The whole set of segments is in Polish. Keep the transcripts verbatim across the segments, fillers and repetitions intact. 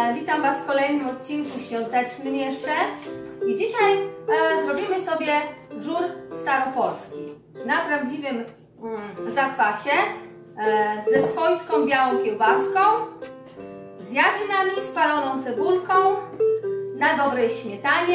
E, witam Was w kolejnym odcinku świątecznym jeszcze. I dzisiaj e, zrobimy sobie żur staropolski na prawdziwym mm, zakwasie e, ze swojską białą kiełbaską, z jarzynami, spaloną cebulką, na dobrej śmietanie,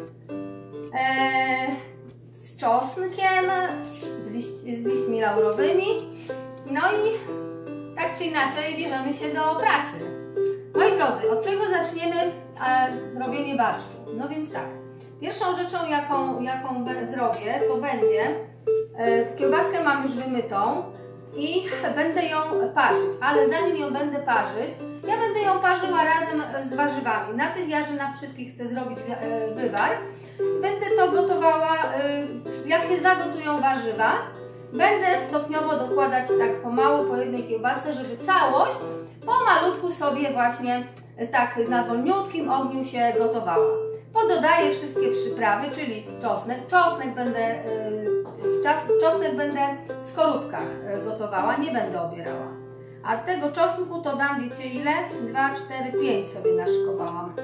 e, z czosnkiem, z, liść, z liśćmi laurowymi. No i tak czy inaczej bierzemy się do pracy. Moi drodzy, od czego zaczniemy e, robienie barszczu? No więc tak, pierwszą rzeczą jaką, jaką zrobię, to będzie e, kiełbaskę mam już wymytą i będę ją parzyć, ale zanim ją będę parzyć, ja będę ją parzyła razem z warzywami. Na tych jarzynach wszystkich chcę zrobić e, wywar. Będę to gotowała, e, jak się zagotują warzywa, będę stopniowo dokładać tak pomału po jednej kiełbasce, żeby całość pomalutku sobie właśnie tak na wolniutkim ogniu się gotowała. Pododaję wszystkie przyprawy, czyli czosnek. Czosnek będę, czosnek będę w skorupkach gotowała, nie będę obierała. A tego czosnku to dam, wiecie ile? dwa, cztery, pięć sobie naszykowałam.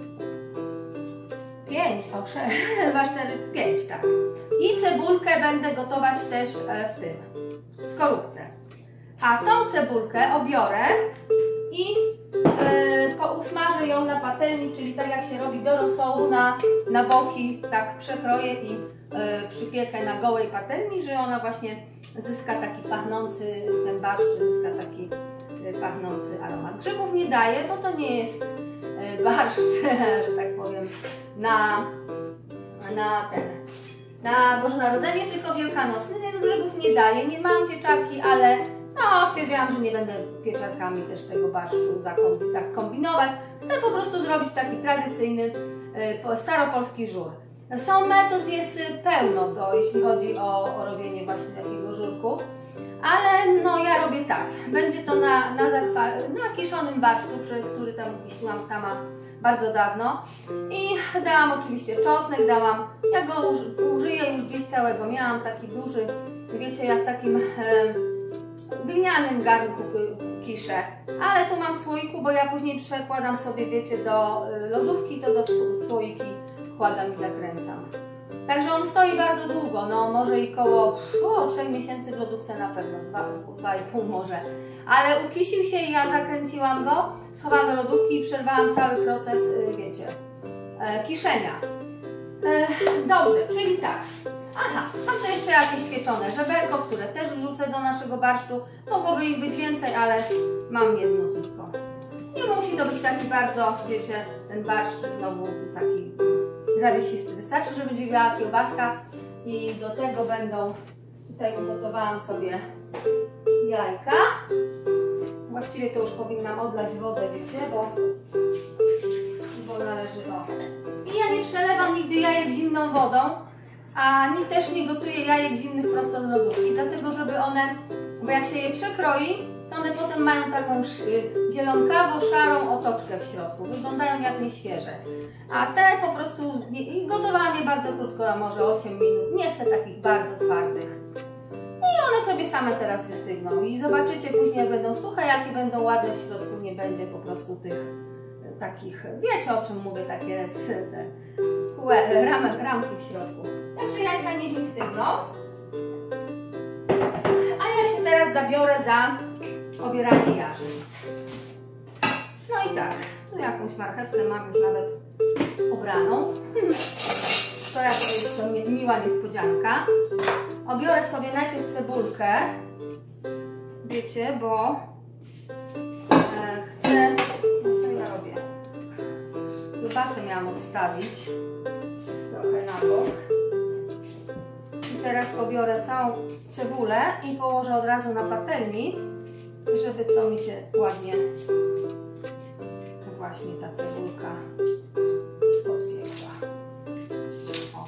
pięć, o, dwa, cztery, pięć, tak. I cebulkę będę gotować też w tym, w skorupce. A tą cebulkę obiorę i yy, usmażę ją na patelni, czyli tak jak się robi do rosołu, na, na boki, tak przekroję i yy, przypiekę na gołej patelni, że ona właśnie zyska taki pachnący, ten barszcz zyska taki yy, pachnący aromat. Grzybów nie daję, bo to nie jest yy, barszcz, że tak powiem, na, na ten, na Boże Narodzenie, tylko wielkanocny, więc grzybów nie daję. Nie mam pieczarki, ale no, stwierdziłam, że nie będę pieczarkami też tego barszczu tak kombinować. Chcę po prostu zrobić taki tradycyjny, y, staropolski żur. Są metod, jest pełno, do, jeśli chodzi o, o robienie właśnie takiego żurku. Ale no, ja robię tak. Będzie to na, na, na kiszonym barszczu, który tam kiśniłam sama bardzo dawno. I dałam oczywiście czosnek, dałam, ja go uż, użyję już gdzieś całego. Miałam taki duży, wiecie, ja w takim e, glinianym garnku kiszę. Ale tu mam w słoiku, bo ja później przekładam sobie, wiecie, do lodówki, to do słoiki wkładam i zakręcam. Także on stoi bardzo długo, no może i koło o, trzech miesięcy w lodówce na pewno, dwa i pół może. Ale ukisił się i ja zakręciłam go, schowałam do lodówki i przerwałam cały proces, wiecie, e, kiszenia. E, dobrze, czyli tak. Aha, są to jeszcze jakieś pieczone żeberko, które też wrzucę do naszego barszczu. Mogłoby ich być więcej, ale mam jedno tylko. Nie musi to być taki bardzo, wiecie, ten barszcz znowu taki zawiesisty. Wystarczy, że będzie biała kiełbaska i do tego będą, tutaj ugotowałam sobie jajka. Właściwie to już powinnam odlać wodę, wiecie, bo, bo należy o. I ja nie przelewam nigdy jajek zimną wodą, ani też nie gotuję jajek zimnych prosto z lodówki, dlatego żeby one, bo jak się je przekroi, to one potem mają taką zielonkawo-szarą otoczkę w środku. Wyglądają jak nieświeże. A te po prostu, i gotowałam je bardzo krótko, a może osiem minut. Nie chcę takich bardzo twardych. I one sobie same teraz wystygną. I zobaczycie później, jak będą suche, jakie będą ładne w środku. Nie będzie po prostu tych takich, wiecie o czym mówię, takie te ramek, ramki w środku. Także jajka niech mi stygną. A ja się teraz zabiorę za obieranie jarzyn. No i tak, tu jakąś marchewkę mam już nawet obraną. To jak to jest to miła niespodzianka. Obiorę sobie najpierw cebulkę, wiecie, bo e, chcę, no co ja robię? Kiełbasę miałam odstawić trochę na bok. I teraz pobiorę całą cebulę i położę od razu na patelni, żeby to mi się ładnie, właśnie ta cebulka podpiekła. O.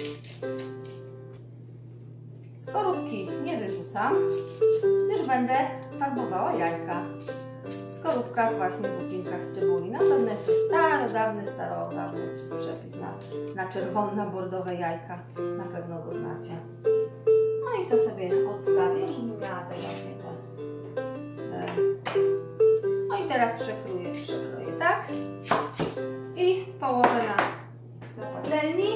Skorupki nie wyrzucam, gdyż będę farbowała jajka w skorupkach, właśnie w łupinkach z cebuli. Na pewno jest to starodawny, starodawny przepis na, na czerwone, na bordowe jajka. Na pewno go znacie. No i to sobie odstawię, żeby miała te właśnie te. No i teraz przekroję, przekroję tak? I położę na, na patelni.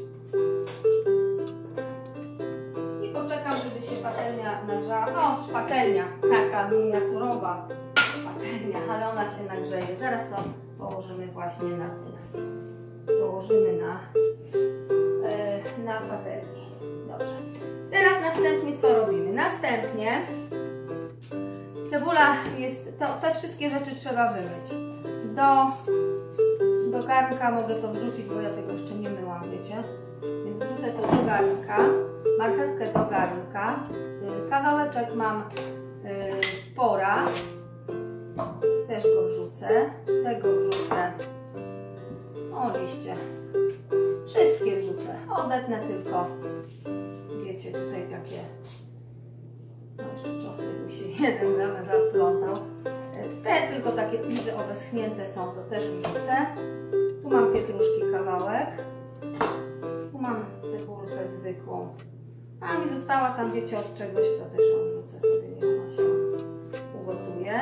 I poczekam, żeby się patelnia nagrzała. O, patelnia, taka miniaturowa patelnia, ale ona się nagrzeje. Zaraz to położymy właśnie na tym. Położymy na, yy, na patelni. Dobrze. Teraz następnie co robimy? Następnie cebula jest, to, te wszystkie rzeczy trzeba wymyć. Do, do garnka mogę to wrzucić, bo ja tego jeszcze nie myłam, wiecie? Więc wrzucę to do garnka, marchewkę do garnka, yy, kawałeczek mam yy, pora, też go wrzucę, tego wrzucę, o liście, wszystkie wrzucę, odetnę tylko, wiecie, tutaj takie, no jeszcze czosnek mi się jeden zamiast zaplątał, te tylko takie pizzy obeschnięte są, to też wrzucę, tu mam pietruszki kawałek, tu mam cebulkę zwykłą, a mi została tam, wiecie, od czegoś, to też ją wrzucę sobie, niech ona się ugotuje.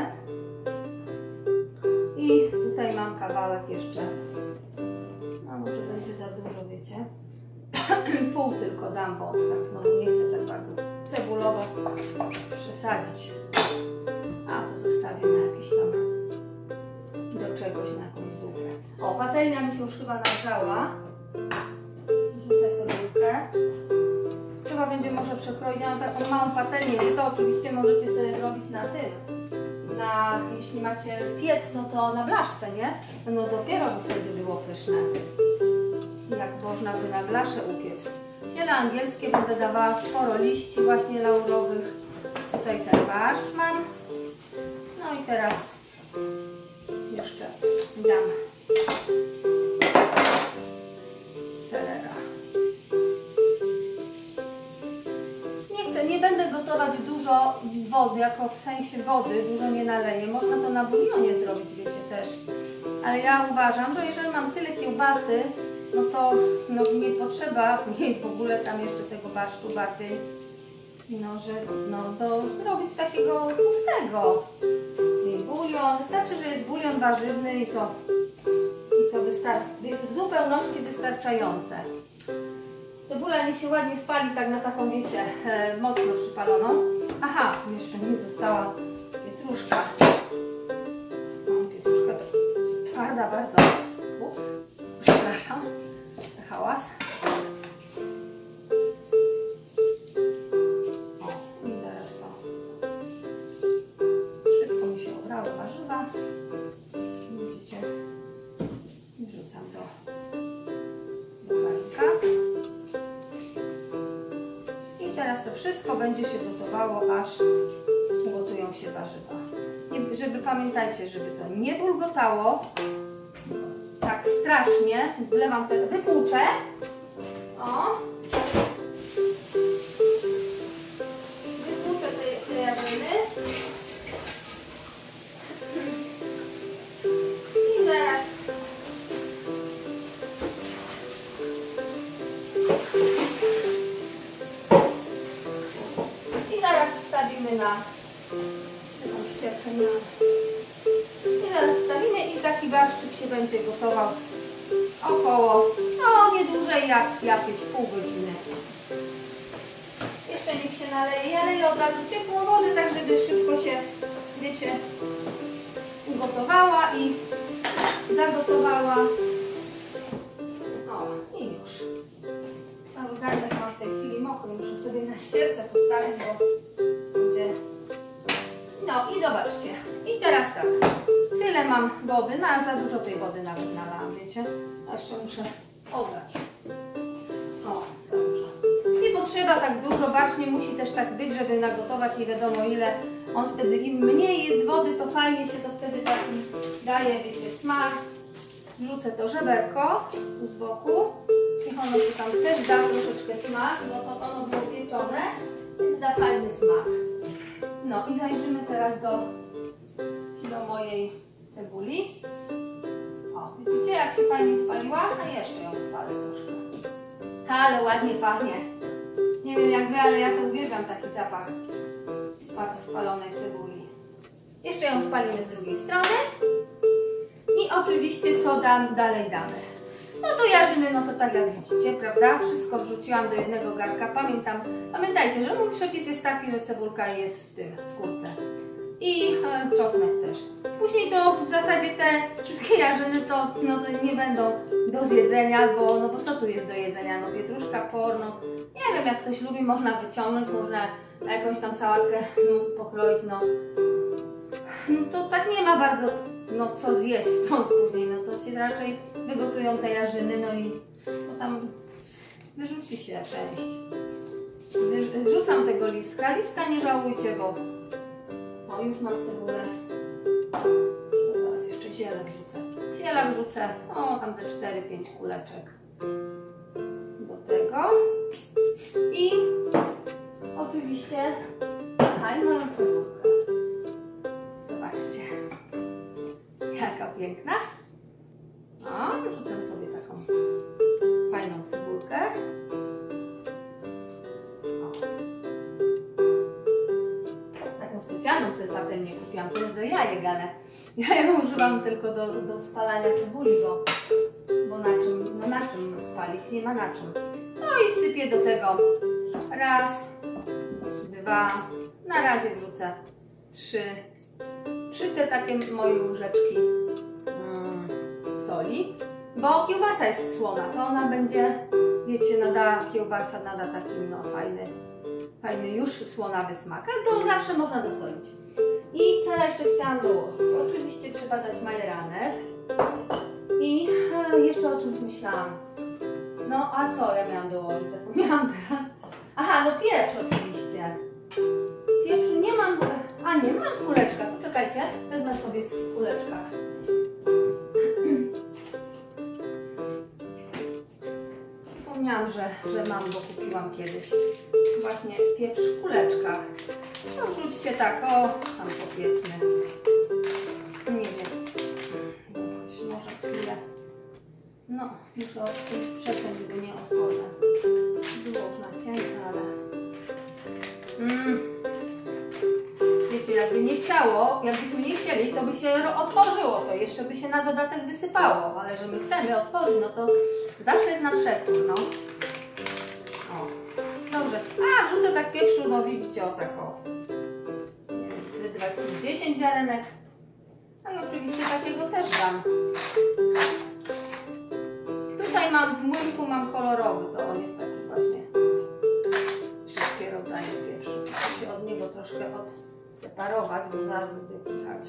I tutaj mam kawałek jeszcze, a może będzie za dużo, wiecie, pół tylko dam, bo tak znowu nie chcę tak bardzo cebulowo przesadzić. A to zostawię na jakiś tam, do czegoś, na jakąś zupę. O, patelnia mi się już chyba nagrzała. Wrzucę cebulkę. Trzeba będzie może przekroić, ja mam taką małą patelnię, wy to oczywiście możecie sobie zrobić na tym. Na, jeśli macie piec, no to na blaszce, nie? No dopiero by wtedy było pyszne. Jak można by na blasze upiec. Ziele angielskie będę dawała sporo liści właśnie laurowych. Tutaj ten barszcz mam. No i teraz jeszcze dam selera. Nie chcę, nie będę gotować dużo wody, jako w sensie wody, dużo nie naleję. Można to na bulionie zrobić, wiecie, też. Ale ja uważam, że jeżeli mam tyle kiełbasy, no to no, nie potrzeba mieć w ogóle tam jeszcze tego barszczu bardziej, no, że, no, do robić takiego tłustego. I bulion, wystarczy, że jest bulion warzywny i to, i to wystarczy, jest w zupełności wystarczające. Cebula niech się ładnie spali tak na taką, wiecie, e, mocno przypaloną. Aha, jeszcze mi została pietruszka. No, pietruszka to twarda bardzo. Ups, przepraszam. Hałas. O, i zaraz to. Szybko mi się obrały warzywa. Widzicie? Wrzucam do, do garnka. I teraz to wszystko będzie się gotowało, aż ugotują się warzywa. Nie, żeby pamiętajcie, żeby to nie bulgotało. Tak strasznie, wlewam te, wypłuczę, o, wypłuczę te, te jarzyny i zaraz i zaraz wstawimy na taką ścierkę na i zaraz wstawimy i taki barszczyk się będzie gotował około, no nie dłużej jak jakieś pół godziny. Jeszcze niech się naleje, ja leję od razu ciepłą wodę, tak żeby szybko się, wiecie, ugotowała i zagotowała. O, i już. Cały garnek mam w tej chwili mokry, muszę sobie na ścierce postawić, bo będzie... No i zobaczcie. I teraz tak. Tyle mam wody, no a za dużo tej wody nawet nalałam, wiecie? A jeszcze muszę odlać. O, za dużo. Nie potrzeba tak dużo, barszcz nie musi też tak być, żeby nagotować nie wiadomo ile. On wtedy, im mniej jest wody, to fajnie się to wtedy taki daje, wiecie, smak. Wrzucę to żeberko tu z boku. Niech ono się tam też da troszeczkę smak, bo to ono było pieczone, więc da fajny smak. No i zajrzymy teraz do, do mojej cebuli. O, widzicie jak się fajnie spaliła? A jeszcze ją spalę troszkę. Ale ładnie pachnie. Nie wiem jak wy, ale ja to uwielbiam taki zapach spalonej cebuli. Jeszcze ją spalimy z drugiej strony. I oczywiście co dam, dalej damy? No to jarzyny, no to tak jak widzicie, prawda? Wszystko wrzuciłam do jednego garnka. Pamiętam, pamiętajcie, że mój przepis jest taki, że cebulka jest w tym, w skórce. I e, czosnek też. Później to w zasadzie te wszystkie jarzyny to, no to nie będą do zjedzenia, bo, no bo co tu jest do jedzenia? No pietruszka, por, no nie wiem, jak ktoś lubi, można wyciągnąć, można na jakąś tam sałatkę no, pokroić, no. no to tak nie ma bardzo no co zjeść stąd później, no to się raczej wygotują te jarzyny, no i no tam wyrzuci się część. Wrzucam tego listka, listka nie żałujcie, bo o, już mam cebulę. Zaraz jeszcze ziele wrzucę. Ziela wrzucę, o tam ze cztery pięć kuleczek do tego. I oczywiście aha, i moją cebulkę. Zobaczcie, jaka piękna. O, wrzucę sobie taką fajną cebulkę. Specjalną sobie patelnię kupiłam, to jest do jajek, ale ja ją używam tylko do, do spalania cebuli, bo, bo na czym, no na czym spalić? Nie ma na czym. No i wsypię do tego raz, dwa, na razie wrzucę trzy, trzy te takie moje łyżeczki mm, soli, bo kiełbasa jest słona, to ona będzie, wiecie, nada, kiełbasa nada taki no fajny, fajny już słonawy smak, ale to zawsze można dosolić. I co ja jeszcze chciałam dołożyć? Oczywiście trzeba dać majeranek. I e, jeszcze o czymś myślałam. No a co ja miałam dołożyć? Zapomniałam teraz. Aha, no pieprz oczywiście. Pieprzu nie mam, a nie, mam w kuleczkach. Poczekajcie, wezmę sobie w kuleczkach. Zapomniałam, że, że mam, bo kupiłam kiedyś właśnie pieprz w kuleczkach. No wrzućcie tak, o, tam powiedzmy, nie wiem, może chwilę, no muszę odkryć przeciąć, gdy nie otworzę. Było już na cienko, ale mm. wiecie, jakby nie chciało, jakbyśmy nie chcieli, to by się otworzyło to, jeszcze by się na dodatek wysypało, ale że my chcemy otworzyć, no to zawsze jest na przekór, no. O, dobrze. A, wrzucę tak pieprzu, no widzicie, o tak o. Z dziesięć ziarenek. No i oczywiście takiego też dam. Tutaj mam, w młynku mam kolorowy, to on jest taki właśnie. Wszystkie rodzaje pieprzu. Muszę się od niego troszkę odseparować, bo zaraz będę kichać.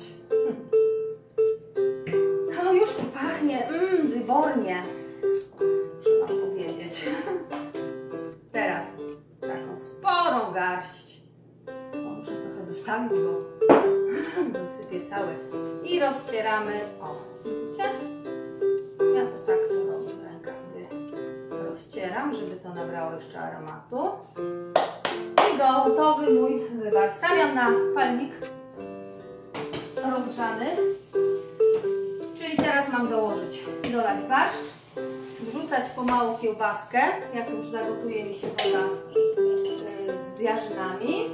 O, już tu pachnie, mmm, wybornie. Muszę wam powiedzieć. Teraz taką sporą garść. O, muszę trochę zostawić, bo sypię cały. I rozcieramy. O, widzicie? Ja to tak to robię w rękach. Rozcieram, żeby to nabrało jeszcze aromatu. I gotowy mój wywar. Stawiam na palnik rozgrzany. Czyli teraz mam dołożyć, dolać barszcz. Wrzucać pomału kiełbaskę, jak już zagotuje mi się woda z jarzynami.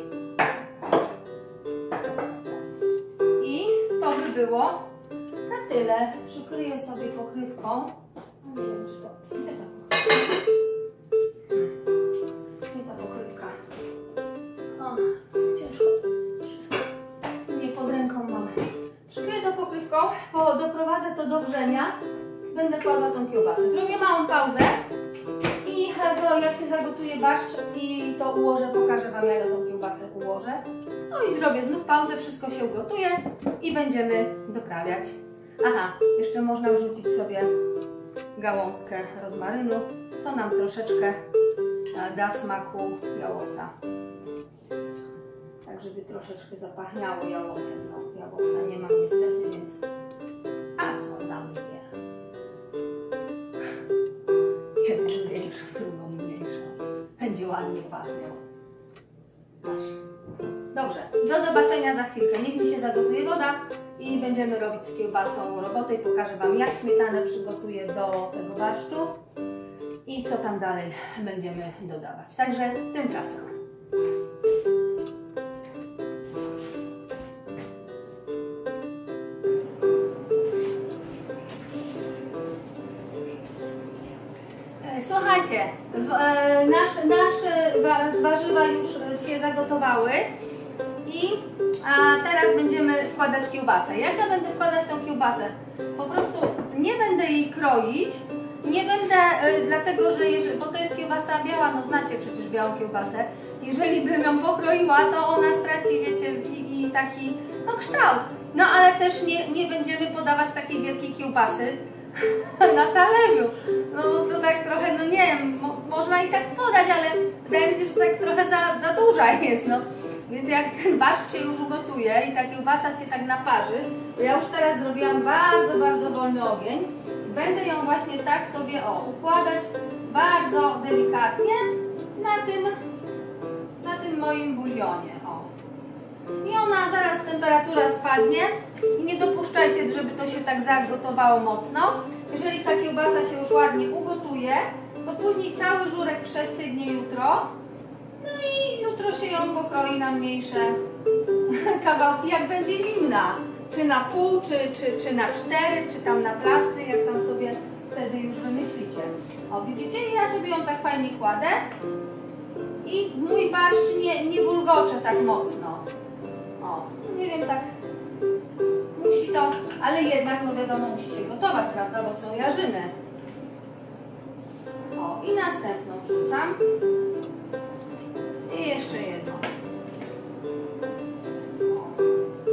I to by było na tyle. Przykryję sobie pokrywką. Nie wiem, czy to... Gdzie ta pokrywka? Nie ta pokrywka. O, ciężko. Wszystko nie pod ręką mam. Przykryję to pokrywką, bo doprowadzę to do wrzenia. Będę kładła tą kiełbasę. Zrobię małą pauzę i jak się zagotuje barszcz i to ułożę, pokażę wam, jak tą kiełbasę ułożę. No i zrobię znów pauzę, wszystko się ugotuje i będziemy doprawiać. Aha, jeszcze można wrzucić sobie gałązkę rozmarynu, co nam troszeczkę da smaku jałowca. Tak, żeby troszeczkę zapachniało jałowcem. No, jałowca nie mam niestety, więc... A co dam je? Jedną większą, drugą mniejszą. Będzie ładnie pachniał. Masz. Dobrze, do zobaczenia za chwilkę. Niech mi się zagotuje woda i będziemy robić z kiełbasą robotę i pokażę wam, jak śmietanę przygotuję do tego barszczu i co tam dalej będziemy dodawać. Także tymczasem. słuchajcie, w, e, nasze, nasze wa, warzywa już się zagotowały i a teraz będziemy wkładać kiełbasę. Jak ja będę wkładać tą kiełbasę? Po prostu nie będę jej kroić, nie będę, e, dlatego że, jeżeli, bo to jest kiełbasa biała, no znacie przecież białą kiełbasę. Jeżeli bym ją pokroiła, to ona straci, wiecie, i, i taki, no kształt. No ale też nie, nie będziemy podawać takiej wielkiej kiełbasy na talerzu. No to tak trochę, no nie wiem, mo, można i tak podać, ale wydaje mi się, że tak trochę za, za duża jest, no. Więc jak ten barszcz się już ugotuje i ta kiełbasa się tak naparzy, to ja już teraz zrobiłam bardzo, bardzo wolny ogień. Będę ją właśnie tak sobie, o, układać bardzo delikatnie na tym, na tym moim bulionie, o. I ona zaraz, temperatura spadnie i nie dopuszczajcie, żeby to się tak zagotowało mocno. Jeżeli ta kiełbasa się już ładnie ugotuje, to później cały żurek przestygnie jutro. No i jutro się ją pokroi na mniejsze kawałki, jak będzie zimna. Czy na pół, czy, czy, czy na cztery, czy tam na plastry, jak tam sobie wtedy już wymyślicie. O, widzicie? I ja sobie ją tak fajnie kładę. I mój barszcz nie, nie bulgocze tak mocno. O, nie wiem, tak musi to, ale jednak, no wiadomo, musi się gotować, prawda, bo są jarzyny. O, i następną wrzucam. I jeszcze jedną. O.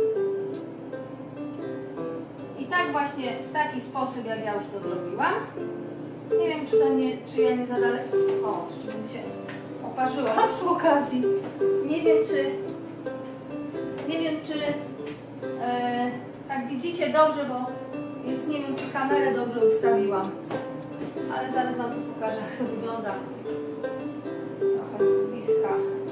I tak właśnie, w taki sposób, jak ja już to zrobiłam. Nie wiem, czy to nie, czy ja nie za daleko. O, jeszcze bym się oparzyła przy okazji. Nie wiem, czy Nie wiem, czy e, tak widzicie dobrze, bo jest, nie wiem, czy kamerę dobrze ustawiłam. Ale zaraz wam to pokażę, jak to wygląda. Trochę z bliska.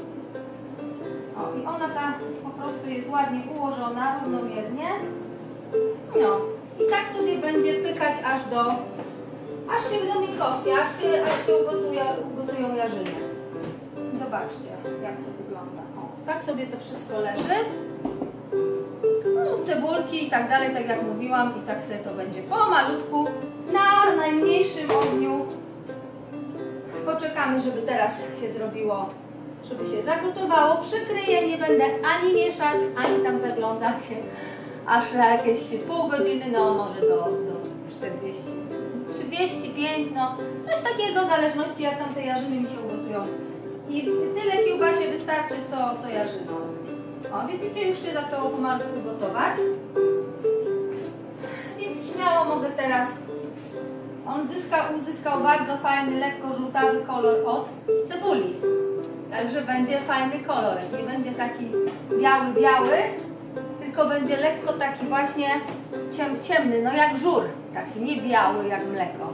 O, i ona ta po prostu jest ładnie ułożona, równomiernie. No, i tak sobie będzie pykać aż do, aż się do miękkości, aż się, aż się ugotuje, ugotują jarzyny. Zobaczcie, jak to wygląda. O, tak sobie to wszystko leży. No, cebulki i tak dalej, tak jak mówiłam, i tak sobie to będzie pomalutku, na najmniejszym ogniu. Poczekamy, żeby teraz się zrobiło, żeby się zagotowało. Przykryję, nie będę ani mieszać, ani tam zaglądać, aż na jakieś pół godziny, no może do, do czterdziestu, trzydziestu pięciu, no coś takiego, w zależności jak tam te jarzyny mi się ugotują. I tyle kiełbasie wystarczy, co, co jarzyną. O, widzicie, już się zaczęło pomalutku gotować. Więc śmiało mogę teraz. On zyskał, uzyskał bardzo fajny, lekko żółtawy kolor od cebuli. Także będzie fajny kolor. Nie będzie taki biały, biały, tylko będzie lekko taki właśnie ciem, ciemny, no jak żur. Taki nie biały, jak mleko.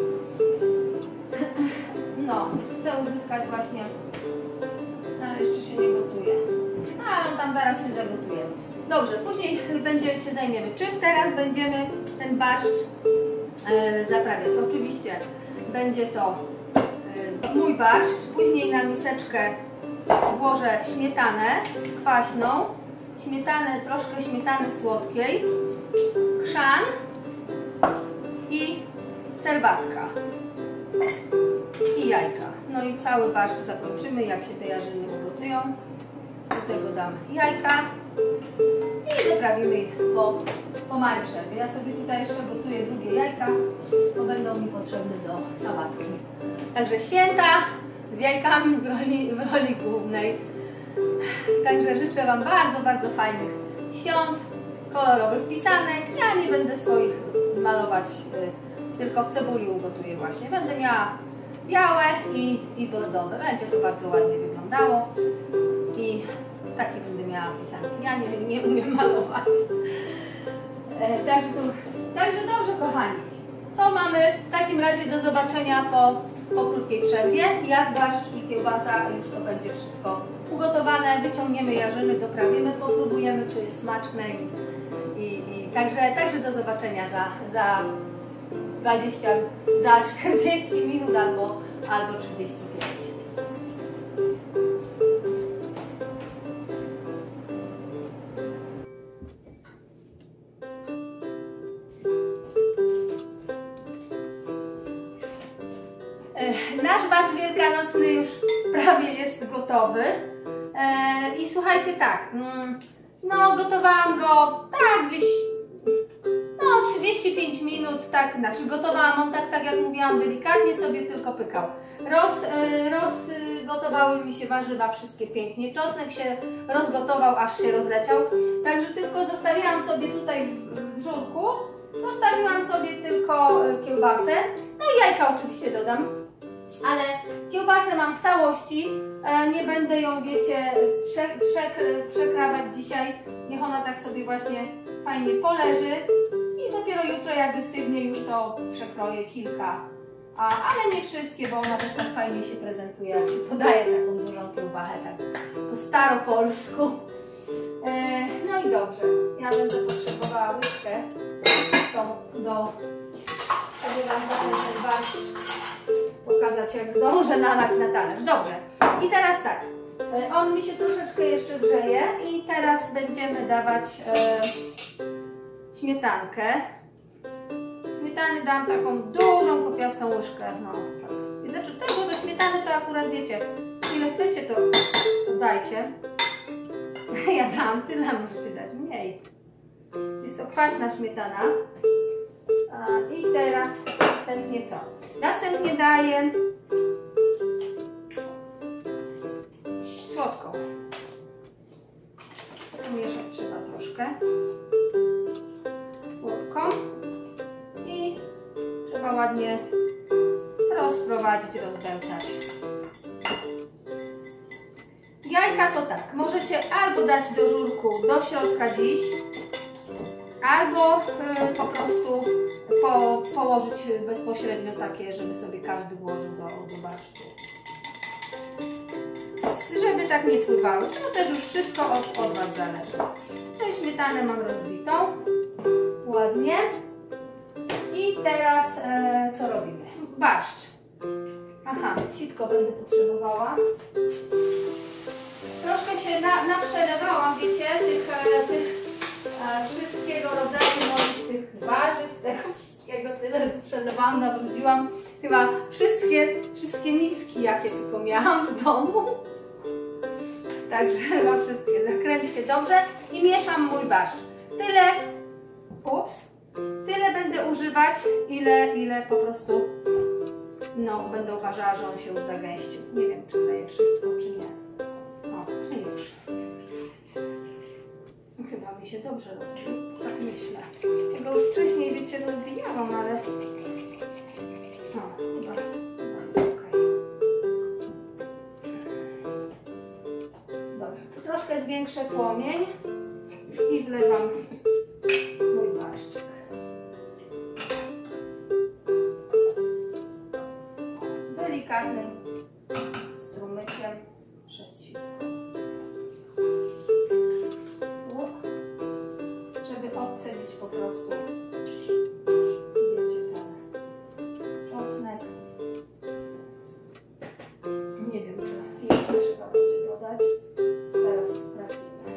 No, chcę uzyskać właśnie, ale jeszcze się nie gotuje. No, ale on tam zaraz się zagotuje. Dobrze, później będzie się zajmiemy. Czym teraz będziemy ten barszcz e, zaprawiać? Oczywiście będzie to e, mój barszcz. Później na miseczkę włożę śmietanę kwaśną, śmietanę, troszkę śmietany słodkiej, chrzan i serwatka i jajka. No i cały barszcz zakończymy, jak się te jarzyny ugotują. Do tego dam jajka i doprawimy ich po, po małej przerwie. Ja sobie tutaj jeszcze gotuję drugie jajka, bo będą mi potrzebne do sałatki. Także święta z jajkami w roli, w roli głównej. Także życzę Wam bardzo, bardzo fajnych świąt, kolorowych pisanek. Ja nie będę swoich malować, y, tylko w cebuli ugotuję właśnie. Będę miała białe i, i bordowe. Będzie to bardzo ładnie wyglądało. I takie będę miała pisanki. Ja nie, nie umiem malować. E, także, tu, także dobrze, kochani. To mamy w takim razie do zobaczenia po, po krótkiej przerwie. Jak barszcz i kiełbasa, już to będzie wszystko ugotowane. Wyciągniemy jarzyny, doprawimy, popróbujemy, czy jest smaczne. I, i, i także, także do zobaczenia za, za dwadzieścia, za czterdzieści minut albo, albo trzydzieści pięć. Nasz barszcz wielkanocny już prawie jest gotowy. I słuchajcie, tak, no gotowałam go tak gdzieś no trzydzieści pięć minut, tak, znaczy gotowałam, on tak, tak jak mówiłam, delikatnie sobie tylko pykał. Roz, rozgotowały mi się warzywa wszystkie pięknie, czosnek się rozgotował, aż się rozleciał, także tylko zostawiłam sobie tutaj w żurku, zostawiłam sobie tylko kiełbasę, no i jajka oczywiście dodam, ale kiełbasę mam w całości, nie będę ją, wiecie, prze, prze, przekrawać dzisiaj, niech ona tak sobie właśnie fajnie poleży i dopiero jutro jak wystygnie już to przekroję kilka, a, ale nie wszystkie, bo ona też tak fajnie się prezentuje, jak się podaje taką dużą kiełbachę, tak po staropolsku. E, no i dobrze, ja będę potrzebowała łyżkę do, do żeby Wam ten barszcz pokazać, jak zdążę nalać na talerz. Dobrze, i teraz tak, on mi się troszeczkę jeszcze grzeje i teraz będziemy dawać e, śmietankę. Śmietany dam taką dużą, kopiastą łyżkę. No, tak. Znaczy tego do śmietany to akurat wiecie, ile chcecie to, to dajcie. Ja dam, tyle możecie dać, mniej. Jest to kwaśna śmietana. A, i teraz następnie co? Następnie daję słodką. Pomieszać trzeba troszkę. Słodką. I trzeba ładnie rozprowadzić, rozbełtać. Jajka to tak, możecie albo dać do żurku do środka dziś, albo y, po prostu po, położyć bezpośrednio takie, żeby sobie każdy włożył do, do barszczu. Żeby tak nie pływały, to też już wszystko od, od Was zależy. No i śmietanę mam rozbitą, ładnie. I teraz e, co robimy? Barszcz. Aha, sitko będę potrzebowała. Troszkę się na, naprzelewałam, wiecie, tych, e, tych e, wszystkiego rodzaju moich tych warzyw, tego wszystkiego tyle przelewałam, nawróciłam chyba wszystkie, wszystkie miski, jakie tylko miałam w domu. Także chyba wszystkie. Zakręćcie dobrze i mieszam mój barszcz. Tyle, ups, tyle będę używać, ile, ile po prostu, no, będę uważała, że on się już zagęścił. Nie wiem, czy daję wszystko, czy nie. O, i już. Chyba mi się dobrze rozbił, tak myślę. Tego już wcześniej, wiecie, rozbijałam, ale o, chyba, chyba jest ok. Dobrze, troszkę zwiększę płomień i wlewam mój barszczyk. Delikatnym strumykiem przez sitko. Żeby odcedzić po prostu, wiecie, ten czosnek. Nie wiem, czy jeszcze trzeba będzie dodać. Zaraz sprawdzimy.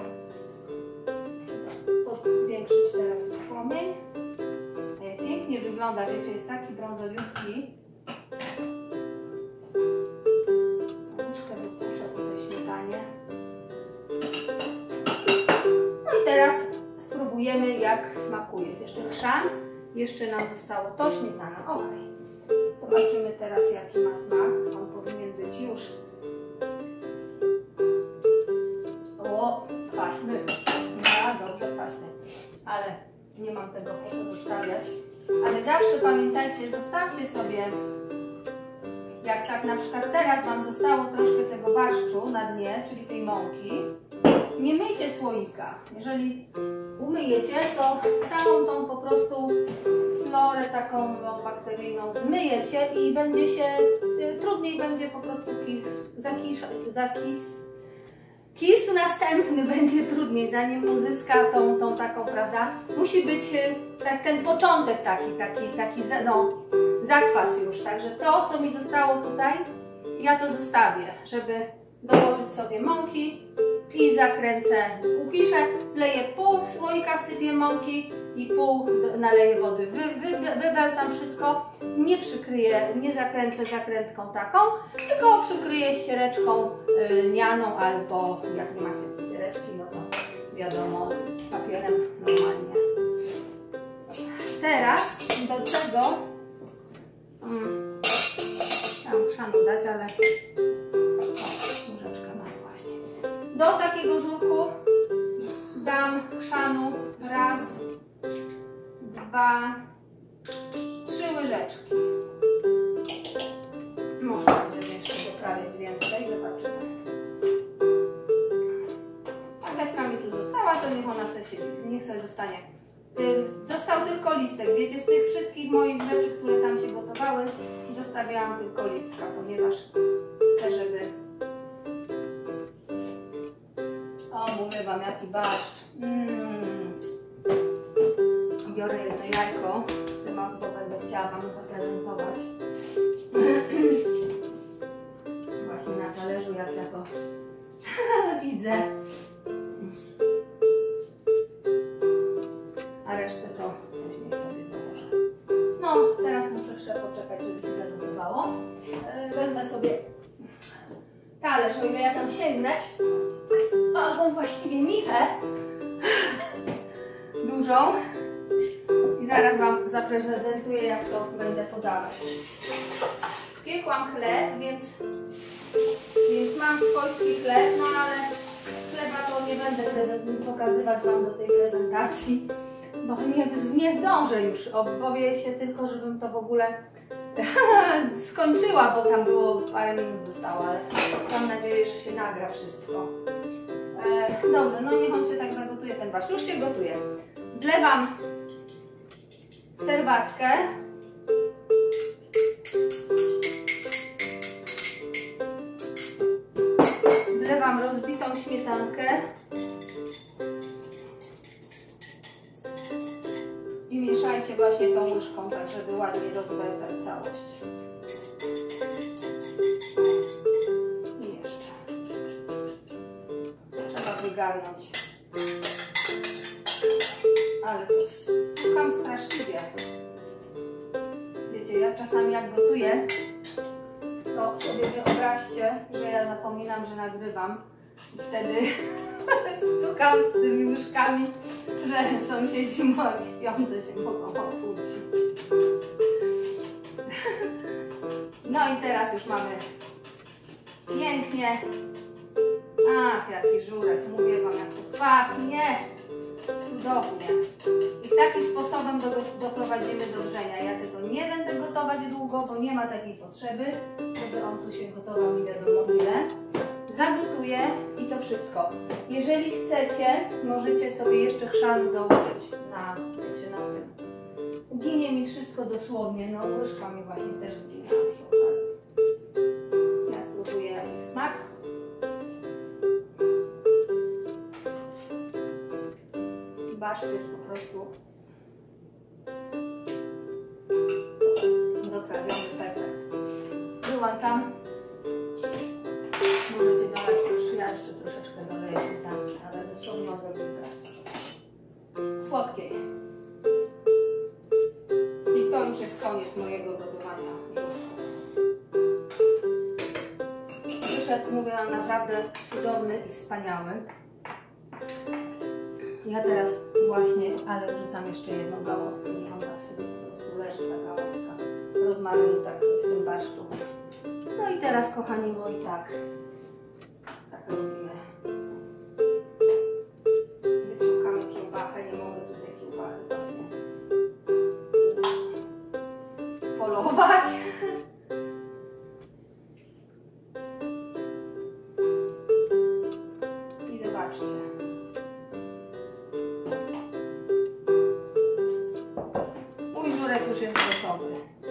Trzeba zwiększyć teraz płomień. Pięknie wygląda, wiecie, jest taki brązowiutki. Łyżkę wypuszczę po tej śmietanie. No i teraz spróbujemy, jak smakuje. Jeszcze chrzan, jeszcze nam zostało to śmietana. Ok. Zobaczymy teraz, jaki ma smak. On powinien być już o, kwaśny. No, dobrze, kwaśny. Ale nie mam tego po co zostawiać. Ale zawsze pamiętajcie, zostawcie sobie, jak tak na przykład teraz Wam zostało troszkę tego barszczu na dnie, czyli tej mąki, nie myjcie słoika. Jeżeli umyjecie, to całą tą po prostu florę taką no, bakteryjną zmyjecie i będzie się, y, trudniej będzie po prostu kis, zakis, zakis, kis następny będzie trudniej, zanim uzyska tą, tą taką, prawda? Musi być y, tak, ten początek taki, taki, taki no, zakwas już. Także to, co mi zostało tutaj, ja to zostawię, żeby dołożyć sobie mąki i zakręcę kukiszę, wleję pół słoika, sypię mąki i pół naleję wody, wy, wy, wybełtam wszystko, nie przykryję, nie zakręcę zakrętką taką, tylko przykryję ściereczką y, lnianą albo jak nie macie ściereczki, no to wiadomo, papierem normalnie. Teraz do tego um, chciałam chrzanu dać, ale łyżeczkę mam właśnie. Do takiego żurku dam chrzanu raz, dwa, trzy łyżeczki. Może będziemy jeszcze doprawiać więcej, zobaczymy. Marchewka mi tu została, to niech ona sobie siedzi, niech sobie zostanie. Został tylko listek, wiecie, z tych wszystkich moich rzeczy, które tam się gotowały, zostawiałam tylko listka, ponieważ chcę, żeby... O, mówię wam, jaki barszcz. Mm. Biorę jedno jajko, chcę wam, bo będę chciała wam zaprezentować. Właśnie na talerzu, jak ja to widzę. A resztę to później sobie dołożę. No, teraz muszę poczekać, żeby się zagotowało. Wezmę sobie talerz, o ile ja tam sięgnę. Albo właściwie michę dużą. I zaraz wam zaprezentuję, jak to będę podawać. Piekłam chleb, więc, więc mam swojski chleb, no ale chleba to nie będę pokazywać wam do tej prezentacji, bo nie, nie zdążę już. Obawiam się tylko, żebym to w ogóle skończyła, bo tam było parę minut zostało, ale mam nadzieję, że się nagra wszystko. E, dobrze, no niech on się tak zagotuje, ten barszcz. Już się gotuje. Wlewam serwatkę. Wlewam rozbitą śmietankę. I mieszajcie właśnie tą łyżką, tak żeby ładnie rozbełtać całość. I jeszcze. Trzeba wygarnąć. Ale to stukam straszliwie. Wiecie, ja czasami jak gotuję, to sobie wyobraźcie, że ja zapominam, że nagrywam. I wtedy stukam tymi łyżkami, że sąsiedzi moi śpią, to się mogą obudzić. No i teraz już mamy pięknie. Ach, jaki żurek, mówię wam, jak to pachnie. Cudownie. I takim sposobem do, doprowadzimy do wrzenia. Ja tego nie będę gotować długo, bo nie ma takiej potrzeby, żeby on tu się gotował nie wiadomo ile. Zagotuję i to wszystko. Jeżeli chcecie, możecie sobie jeszcze chrzanu dołożyć na, wiecie, na tym. Ginie mi wszystko dosłownie, no łyżka mi właśnie też zginęła przy okazji. Ja spróbuję jakiś smak. Barszcz jest po prostu doprawiony, perfekt. Wyłączam. Możecie dolać też, ja jeszcze troszeczkę doleję śmietanki, ale dosłownie odrobinkę słodkiej. I to już jest koniec mojego gotowania żurku. Wyszedł, mówię wam, naprawdę cudowny i wspaniały. Ja teraz właśnie, ale wrzucam jeszcze jedną gałązkę, niech ona sobie po prostu leży ta gałązka rozmarynu tak w tym barszczu. No i teraz, kochani moi, tak, tak robimy. Wyciągamy kiełbachę, nie mogę tutaj kiełbachy właśnie polować. I zobaczcie. Mój żurek już jest gotowy.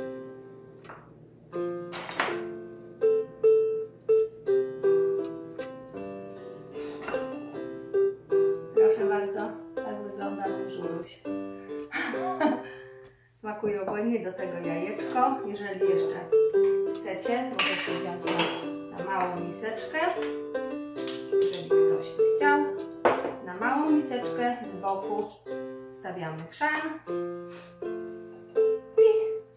Proszę bardzo, tak wygląda mój żuruś. Smakuje obłędnie, do tego jajeczko. Jeżeli jeszcze chcecie, możecie wziąć na, na małą miseczkę. Jeżeli ktoś by chciał, na małą miseczkę z boku Stawiamy chrzan i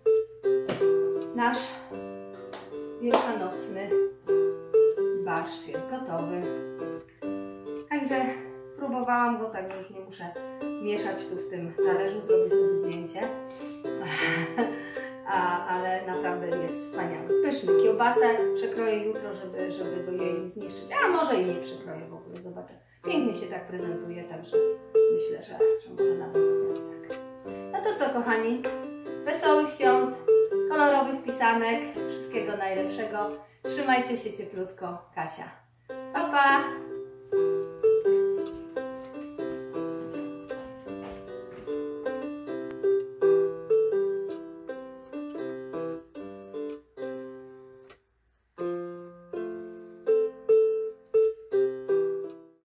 nasz wielkanocny barszcz jest gotowy. Także próbowałam go, tak już nie muszę mieszać tu w tym talerzu, zrobię sobie zdjęcie. A, ale naprawdę jest wspaniały. Pyszny. Kiełbasę przekroję jutro, żeby, żeby go jej zniszczyć. A może i nie przekroję w ogóle, zobaczę. Pięknie się tak prezentuje, także myślę, że, że może nawet zaznaczyć tak. No to co, kochani? Wesołych świąt, kolorowych pisanek, wszystkiego najlepszego. Trzymajcie się cieplutko. Kasia. Pa, pa!